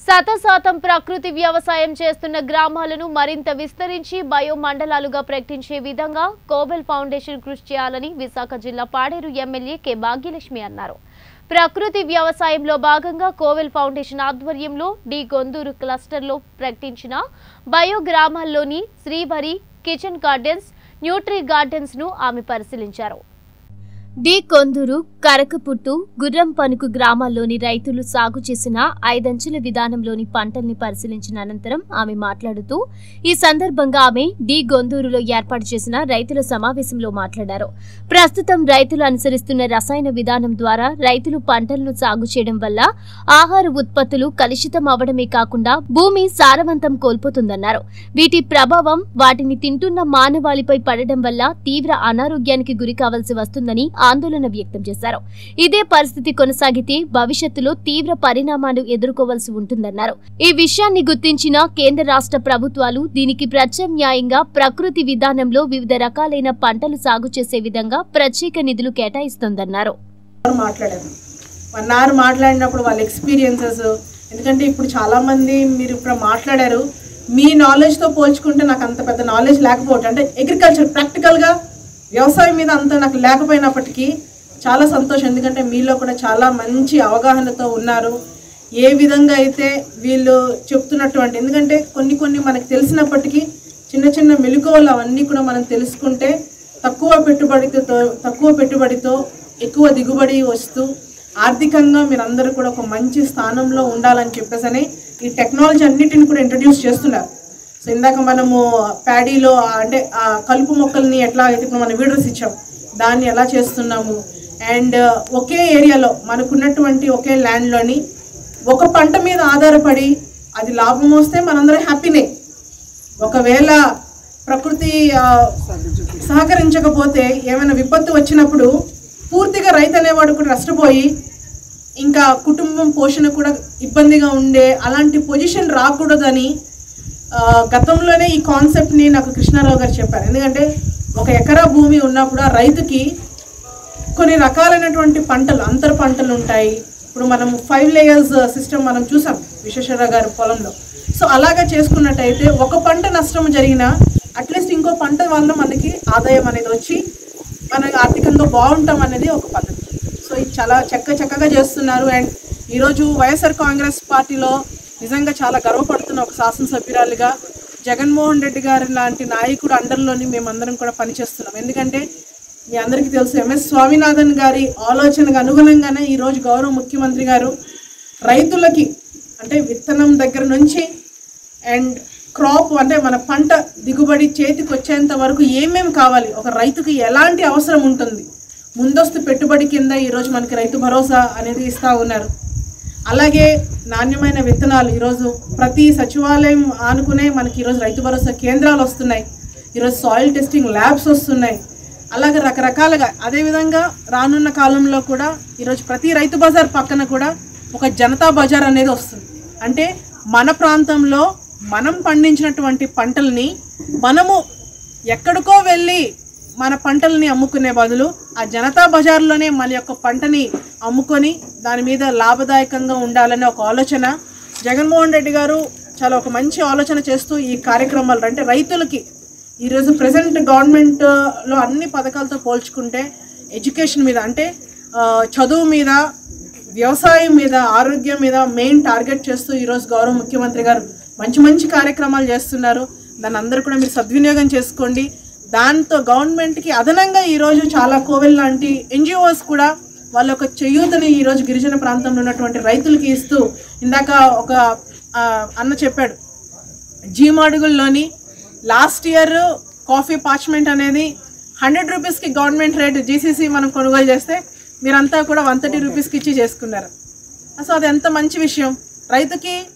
శాతం ప్రకృతి వ్యవసాయం చేస్తున్న గ్రామాలను మరింత విస్తరించి బయో మండలాలుగా ప్రకటించే విధంగా కోవెల్ ఫౌండేషన్ కృషి చేయాలని విశాఖ జిల్లా పాడేరు ఎమ్మెల్యే కె భాగ్యలక్ష్మి అన్నారు. ప్రకృతి వ్యవసాయంలో భాగంగా కోవెల్ ఫౌండేషన్ ఆధ్వర్యంలో డి గొందూరు క్లస్టర్లో ప్రకటించిన బయో గ్రామాల్లోని శ్రీవరి కిచెన్ గార్డెన్స్, న్యూట్రీ గార్డెన్స్ ను ఆమె పరిశీలించారు. డి కొందూరు, కరకపుట్టు, గుర్రంపనుకు గ్రామాల్లోని రైతులు సాగు చేసిన 5 అంచెల విధానంలోని పంటల్ని పరిశీలించిన అనంతరం ఆమె మాట్లాడుతూ ఈ సందర్భంగా ఆమె డి గొందూరులో ఏర్పాటు చేసిన రైతుల సమావేశంలో మాట్లాడారు. ప్రస్తుతం రైతులు అనుసరిస్తున్న రసాయన విధానం ద్వారా రైతులు పంటలను సాగు చేయడం వల్ల ఆహార ఉత్పత్తులు కలుషితం అవడమే కాకుండా భూమి సారవంతం కోల్పోతుందన్నారు. వీటి ప్రభావం వాటిని తింటున్న మానవాళిపై పడడం వల్ల తీవ్ర అనారోగ్యానికి గురి కావాల్సి వస్తుందని ఆందోళన వ్యక్తం చేశారు. ఇదే పరిస్థితి కొనసాగితే భవిష్యత్తులో తీవ్ర పరిణామాలు ఎదుర్కోవాల్సి ఉంటుందన్నారు. ఈ విషయాన్ని గుర్తించిన కేంద్ర రాష్ట్ర ప్రభుత్వాలు దీనికి ప్రత్యామ్నాయంగా ప్రకృతి విధానంలో వివిధ రకాలైన పంటలు సాగు చేసే విధంగా ప్రత్యేక నిధులు కేటాయిస్తోందన్నారు. మాట్లాడినప్పుడు వాళ్ళ ఎక్స్పీరియన్సెస్, ఎందుకంటే ఇప్పుడు చాలా మంది మీరు ఇప్పుడు మాట్లాడారు, మీ నాలెడ్జ్తో పోల్చుకుంటే నాకు అంత పెద్ద నాలెడ్జ్ లేకపోవటం, అంటే అగ్రికల్చర్ ప్రాక్టికల్గా వ్యవసాయం మీద అంత నాకు లేకపోయినప్పటికీ చాలా సంతోషం. ఎందుకంటే మీలో కూడా చాలా మంచి అవగాహనతో ఉన్నారు. ఏ విధంగా అయితే వీళ్ళు చెప్తున్నటువంటి, ఎందుకంటే కొన్ని మనకు తెలిసినప్పటికీ చిన్న చిన్న మెలకువలు అవన్నీ కూడా మనం తెలుసుకుంటే తక్కువ పెట్టుబడితో ఎక్కువ దిగుబడి వస్తూ ఆర్థికంగా మీరందరూ కూడా ఒక మంచి స్థానంలో ఉండాలని చెప్పేసి ఈ టెక్నాలజీ అన్నిటిని కూడా ఇంట్రడ్యూస్ చేస్తున్నారు. సో ఇందాక మనము ప్యాడీలో అంటే కలుపు మొక్కల్ని ఎట్లా అయితే ఇప్పుడు మనం వీడియోస్ ఇచ్చాం, దాన్ని ఎలా చేస్తున్నాము, అండ్ ఒకే ఏరియాలో మనకున్నటువంటి ఒకే ల్యాండ్లోని ఒక పంట మీద ఆధారపడి అది లాభం వస్తే మనందరం హ్యాపీనే. ఒకవేళ ప్రకృతి సహకరించకపోతే ఏమైనా విపత్తు వచ్చినప్పుడు పూర్తిగా రైతు అనేవాడు కూడా నష్టపోయి ఇంకా కుటుంబం పోషణ కూడా ఇబ్బందిగా ఉండే అలాంటి పొజిషన్ రాకూడదని గతంలోనే ఈ కాన్సెప్ట్ని నాకు కృష్ణారావు గారు చెప్పారు. ఎందుకంటే 1 ఎకరా భూమి ఉన్నప్పుడు ఆ రైతుకి కొన్ని రకాలైనటువంటి పంటలు, అంతర పంటలు ఉంటాయి. ఇప్పుడు మనం 5 లేయర్స్ సిస్టమ్ మనం చూసాం విశ్వేశ్వరరావు గారి పొలంలో. సో అలాగా చేసుకున్నట్టయితే ఒక పంట నష్టం జరిగినా అట్లీస్ట్ ఇంకో పంట వల్ల మనకి ఆదాయం అనేది వచ్చి మనం ఆర్థికంగా బాగుంటాం అనేది ఒక పద్ధతి. సో ఇది చాలా చక్కగా చేస్తున్నారు. అండ్ ఈరోజు వైఎస్ఆర్ కాంగ్రెస్ పార్టీలో నిజంగా చాలా గర్వపడుతున్న ఒక శాసనసభ్యురాలుగా జగన్మోహన్ రెడ్డి గారి లాంటి నాయకుడు అండర్లోని మేమందరం కూడా పనిచేస్తున్నాం. ఎందుకంటే మీ అందరికీ తెలుసు, ఎంఎస్ స్వామినాథన్ గారి ఆలోచనకు అనుగుణంగానే ఈరోజు గౌరవ ముఖ్యమంత్రి గారు రైతులకి అంటే విత్తనం దగ్గర నుంచి అండ్ క్రాప్ అంటే మన పంట దిగుబడి చేతికి వచ్చేంత వరకు ఏమేమి కావాలి, ఒక రైతుకి ఎలాంటి అవసరం ఉంటుంది, ముందస్తు పెట్టుబడి కింద ఈరోజు మనకి రైతు భరోసా అనేది ఇస్తూ ఉన్నారు. అలాగే నాణ్యమైన విత్తనాలు ఈరోజు ప్రతి సచివాలయం ఆనుకునే మనకి ఈరోజు రైతు భరోసా కేంద్రాలు వస్తున్నాయి. ఈరోజు సాయిల్ టెస్టింగ్ ల్యాబ్స్ వస్తున్నాయి. అలాగే రకరకాలుగా అదేవిధంగా రానున్న కాలంలో కూడా ఈరోజు ప్రతి రైతు బజార్ పక్కన కూడా ఒక జనతా బజార్ అనేది వస్తుంది. అంటే మన ప్రాంతంలో మనం పండించినటువంటి పంటల్ని మనము ఎక్కడికో వెళ్ళి మన పంటల్ని అమ్ముకునే బదులు ఆ జనతా బజార్లోనే మన యొక్క పంటని అమ్ముకొని దాని మీద లాభదాయకంగా ఉండాలనే ఒక ఆలోచన జగన్మోహన్ రెడ్డి గారు చాలా ఒక మంచి ఆలోచన చేస్తూ ఈ కార్యక్రమాలు, అంటే రైతులకి ఈరోజు ప్రజెంట్ గవర్నమెంట్లో అన్ని పథకాలతో పోల్చుకుంటే ఎడ్యుకేషన్ మీద, అంటే చదువు మీద, వ్యవసాయం మీద, ఆరోగ్యం మీద మెయిన్ టార్గెట్ చేస్తూ ఈరోజు గౌరవ ముఖ్యమంత్రి గారు మంచి కార్యక్రమాలు చేస్తున్నారు. దాన్ని అందరూ కూడా మీరు సద్వినియోగం చేసుకోండి. దాంతో గవర్నమెంట్కి అదనంగా ఈరోజు చాలా కోవెల్ లాంటి ఎన్జిఓస్ కూడా వాళ్ళ యొక్క చేయూతని ఈరోజు గిరిజన ప్రాంతంలో ఉన్నటువంటి రైతులకి ఇస్తూ, ఇందాక ఒక అన్న చెప్పాడు, జీమాడుగుల్లోని లాస్ట్ ఇయర్ కాఫీ పార్చ్మెంట్ అనేది 100 రూపీస్కి గవర్నమెంట్ రేట్ జీసీసీ మనం కొనుగోలు చేస్తే మీరంతా కూడా 130 రూపీస్కి ఇచ్చి చేసుకున్నారు. సో అది ఎంత మంచి విషయం. రైతుకి